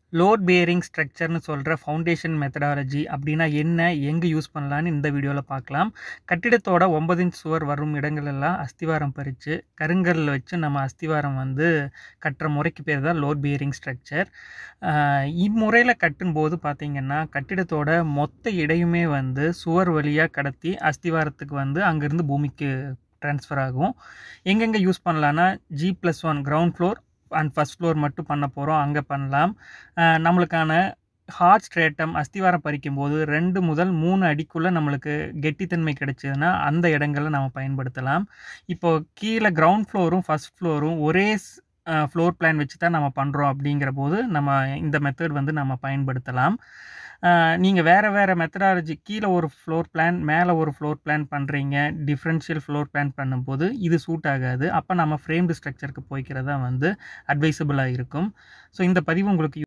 Load bearing ஸ்ட்ரக்சர்னு சொல்கிற foundation methodology அப்படின்னா என்ன, எங்கே யூஸ் பண்ணலான்னு இந்த வீடியோவில் பார்க்கலாம். கட்டிடத்தோட 9 இன்ச் சுவர் வரும் இடங்களெல்லாம் அஸ்திவாரம் பறித்து கருங்கல்ல வச்சு நம்ம அஸ்திவாரம் கட்டுற முறைக்கு பேர் தான் லோட் பேரிங் ஸ்ட்ரக்சர். இம்முறையில் கட்டும்போது பார்த்திங்கன்னா கட்டிடத்தோட மொத்த இடையுமே சுவர் வழியாக கடத்தி அஸ்திவாரத்துக்கு அங்கேருந்து பூமிக்கு ட்ரான்ஸ்ஃபர் ஆகும். எங்கெங்கே யூஸ் பண்ணலான்னா G+1 ground floor and first floor மட்டும் பண்ண போகிறோம், அங்கே பண்ணலாம். நம்மளுக்கான ஹார்ட் ஸ்ட்ரேட்டம் அஸ்திவாரம் பறிக்கும்போது 2 முதல் 3 அடிக்குள்ளே நம்மளுக்கு கெட்டித்தன்மை கிடைச்சதுன்னா அந்த இடங்களில் நம்ம பயன்படுத்தலாம். இப்போது கீழே கிரவுண்ட் ஃப்ளோரும் ஃபஸ்ட் ஃப்ளோரும் ஒரே ஃப்ளோர் பிளான் வச்சு தான் நம்ம பண்ணுறோம். அப்படிங்கிற போது நம்ம இந்த மெத்தட் நம்ம பயன்படுத்தலாம். நீங்கள் வேறு மெத்தடாலஜி கீழே ஒரு ஃப்ளோர் பிளான் மேலே ஒரு ஃப்ளோர் பிளான் பண்ணுறீங்க, டிஃப்ரென்ஷியல் ஃப்ளோர் பிளான் பண்ணும்போது இது சூட் ஆகாது. அப்போ நம்ம ஃப்ரேம்டு ஸ்ட்ரக்சருக்கு போய்க்கிறதா அட்வைசபிளாக இருக்கும். ஸோ இந்த பதிவு உங்களுக்கு